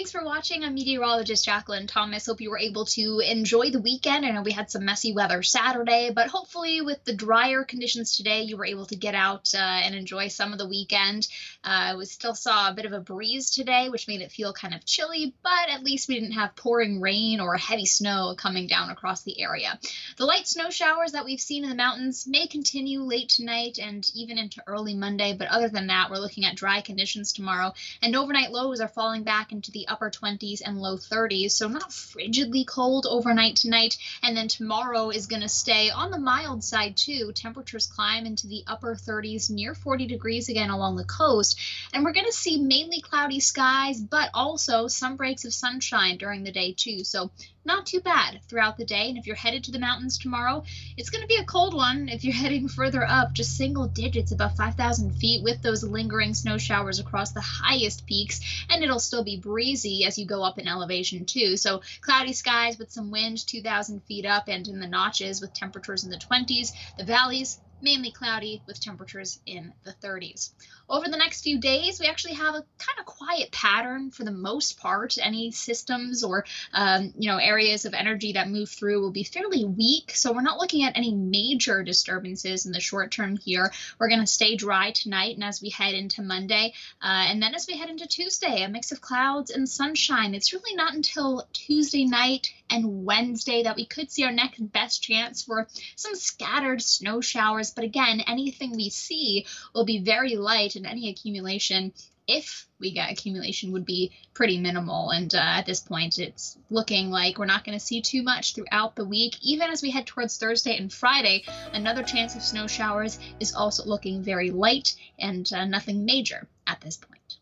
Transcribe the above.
thanks for watching. I'm meteorologist Jacqueline Thomas. Hope you were able to enjoy the weekend. I know we had some messy weather Saturday, but hopefully with the drier conditions today, you were able to get out and enjoy some of the weekend. We still saw a bit of a breeze today, which made it feel kind of chilly, but at least we didn't have pouring rain or heavy snow coming down across the area. The light snow showers that we've seen in the mountains may continue late tonight and even into early Monday, but other than that, we're looking at dry conditions tomorrow, and overnight lows are falling back into the upper 20s and low 30s, so not frigidly cold overnight tonight. And then tomorrow is going to stay on the mild side too. Temperatures climb into the upper 30s, near 40 degrees again along the coast, and we're going to see mainly cloudy skies, but also some breaks of sunshine during the day too. So not too bad throughout the day. And if you're headed to the mountains tomorrow, it's going to be a cold one. If you're heading further up, just single digits above 5,000 feet with those lingering snow showers across the highest peaks, and it'll still be breezy as you go up in elevation too. So cloudy skies with some wind 2,000 feet up and in the notches with temperatures in the 20s. The valleys mainly cloudy with temperatures in the 30s. Over the next few days, we actually have a kind of quiet pattern for the most part. Any systems or areas of energy that move through will be fairly weak, so we're not looking at any major disturbances in the short term here. We're going to stay dry tonight and as we head into Monday, and then as we head into Tuesday, a mix of clouds and sunshine. It's really not until Tuesday night and Wednesday that we could see our next best chance for some scattered snow showers. But again, anything we see will be very light, and any accumulation, if we get accumulation, would be pretty minimal. And at this point, it's looking like we're not going to see too much throughout the week. Even as we head towards Thursday and Friday, another chance of snow showers is also looking very light and nothing major at this point.